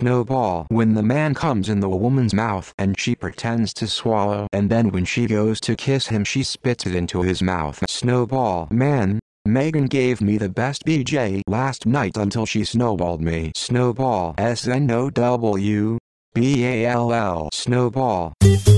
Snowball. When the man comes in the woman's mouth and she pretends to swallow, and then when she goes to kiss him she spits it into his mouth. Snowball. Man, Megan gave me the best BJ last night until she snowballed me. Snowball. SNOWBALL. Snowball.